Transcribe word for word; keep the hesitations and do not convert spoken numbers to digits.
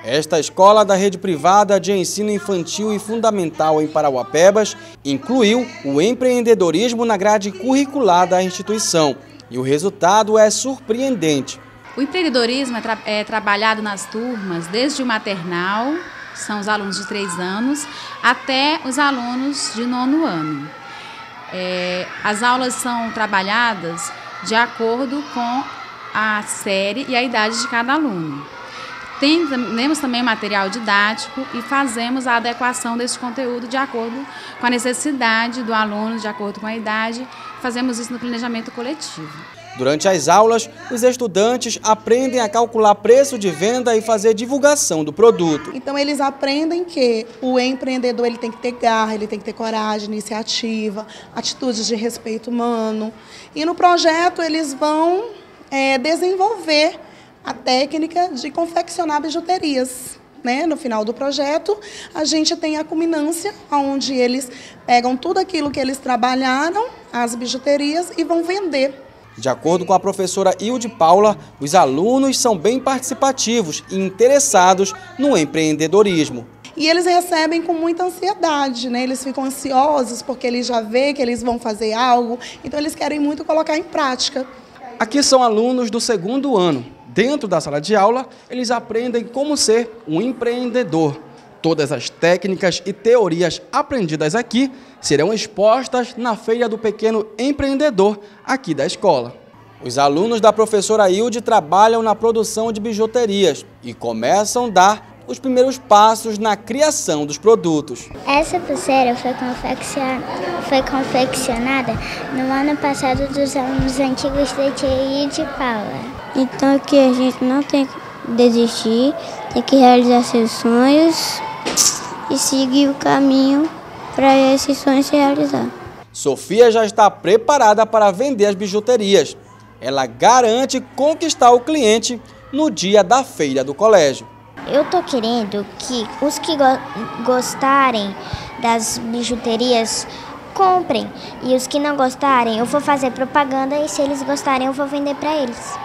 Esta escola da rede privada de ensino infantil e fundamental em Parauapebas incluiu o empreendedorismo na grade curricular da instituição e o resultado é surpreendente. O empreendedorismo é, tra é trabalhado nas turmas desde o maternal, são os alunos de três anos, até os alunos de nono ano. É, as aulas são trabalhadas de acordo com a série e a idade de cada aluno. Temos também material didático e fazemos a adequação desse conteúdo de acordo com a necessidade do aluno, de acordo com a idade. Fazemos isso no planejamento coletivo. Durante as aulas, os estudantes aprendem a calcular preço de venda e fazer divulgação do produto. Então eles aprendem que o empreendedor ele tem que ter garra, ele tem que ter coragem, iniciativa, atitudes de respeito humano. E no projeto eles vão é, desenvolver a técnica de confeccionar bijuterias. Né? No final do projeto, a gente tem a culminância, onde eles pegam tudo aquilo que eles trabalharam, as bijuterias, e vão vender. De acordo com a professora Hilde Paula, os alunos são bem participativos e interessados no empreendedorismo. E eles recebem com muita ansiedade, né? Eles ficam ansiosos porque eles já veem que eles vão fazer algo, então eles querem muito colocar em prática. Aqui são alunos do segundo ano. Dentro da sala de aula, eles aprendem como ser um empreendedor. Todas as técnicas e teorias aprendidas aqui serão expostas na Feira do Pequeno Empreendedor aqui da escola. Os alunos da professora Hilde trabalham na produção de bijuterias e começam a dar os primeiros passos na criação dos produtos. Essa pulseira foi confeccionada, foi confeccionada no ano passado dos alunos antigos da tia Hilde Paula. Então aqui a gente não tem que desistir, tem que realizar seus sonhos e seguir o caminho para esses sonhos se realizar. Sofia já está preparada para vender as bijuterias. Ela garante conquistar o cliente no dia da feira do colégio. Eu tô querendo que os que go gostarem das bijuterias comprem, e os que não gostarem eu vou fazer propaganda e se eles gostarem eu vou vender para eles.